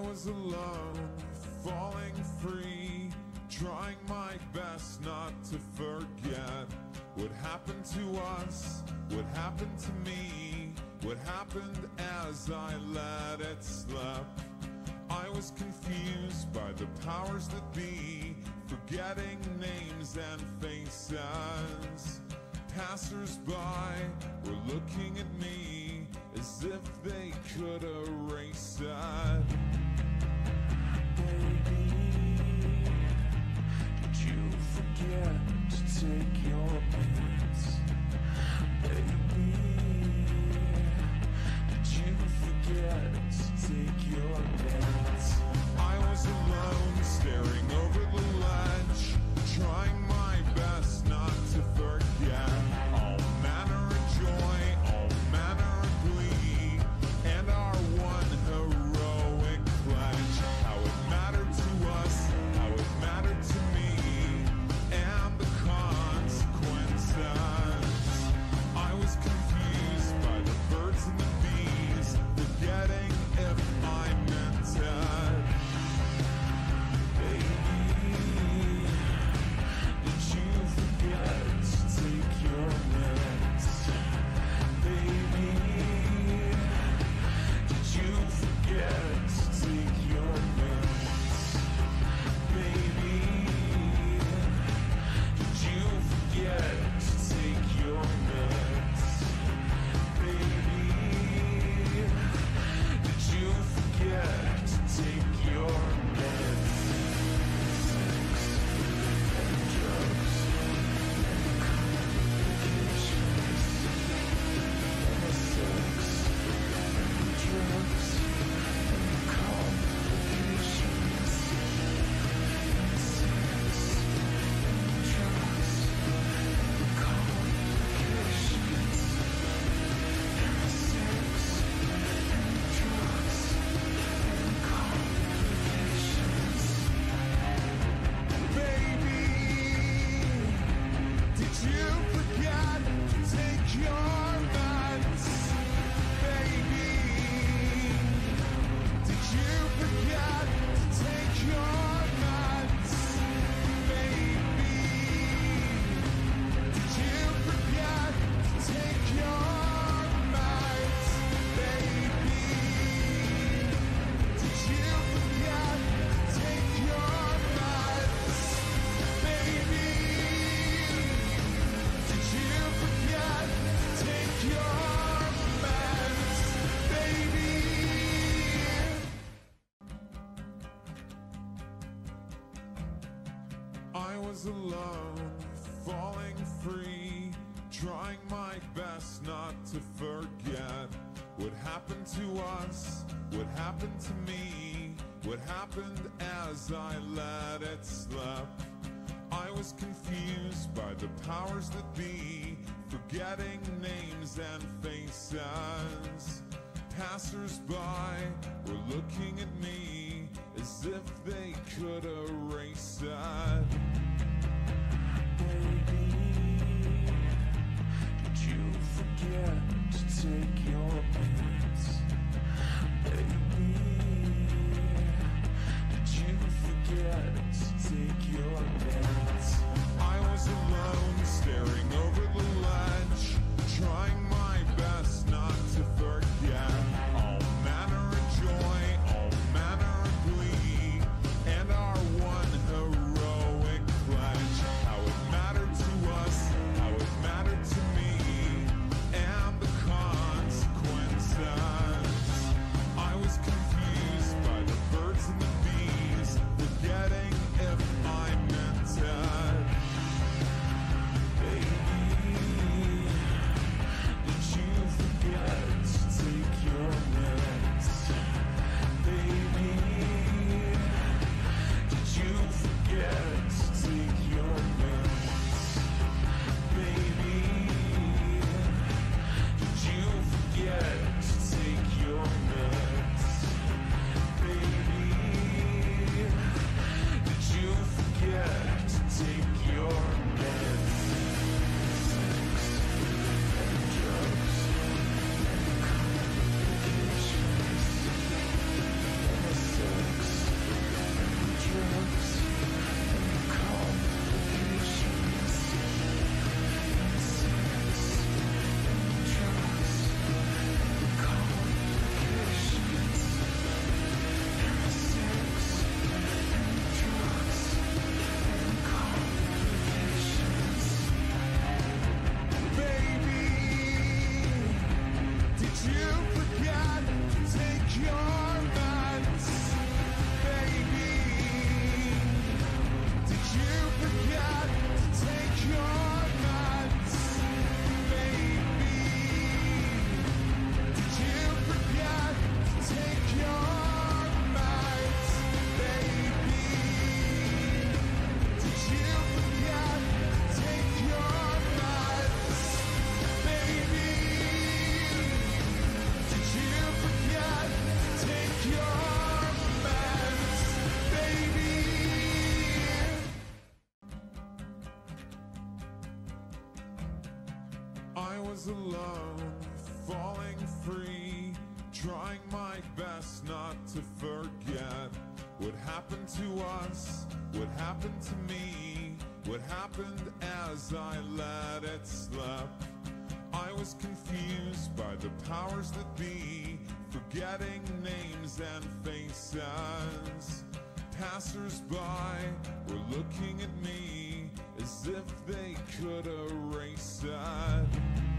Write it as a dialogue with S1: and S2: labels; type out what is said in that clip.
S1: was alone, falling free, trying my best not to forget what happened to us, what happened to me, what happened as I let it slip. I was confused by the powers that be, forgetting names and faces. Passers-by were looking at me as if they could erase it.
S2: Baby, did you forget to take your meds? Baby, did you forget to take your meds?
S1: I was alone, staring over the ledge, trying my best not to forget all manner of joy, all manner of glee, and our one heroic pledge. How it mattered to us, how it mattered to me, and the consequences. I was confused by the birds and the bees, forgetting if I meant it.
S2: Did you forget to take your meds? Baby, did you forget to take your meds? Baby, did you forget to take your meds? Baby, did you forget to take your meds?
S1: I was alone, falling free, trying my best not to forget what happened to us, what happened to me, what happened as I let it slip. I was confused by the powers that be, forgetting names and faces. Passers-by were looking at me as if they could erase it.
S2: Baby, did you forget to take your meds? Baby, did you forget to take your meds?
S1: I was alone, staring over the ledge, trying my best not to forget all manner of joy, all manner of glee, and our one heroic pledge. How it mattered to us, how it mattered to me, and the you forget to take your meds, baby? Did you forget to take your meds, baby? Did you forget to take your meds, baby? Did you forget to take your meds, baby? Did you forget to take your meds, baby? I was alone, falling free, trying my best not to forget what happened to us, what happened to me, what happened as I let it slip. I was confused by the powers that be, forgetting names and faces. Passers-by were looking at me as if they could erase it.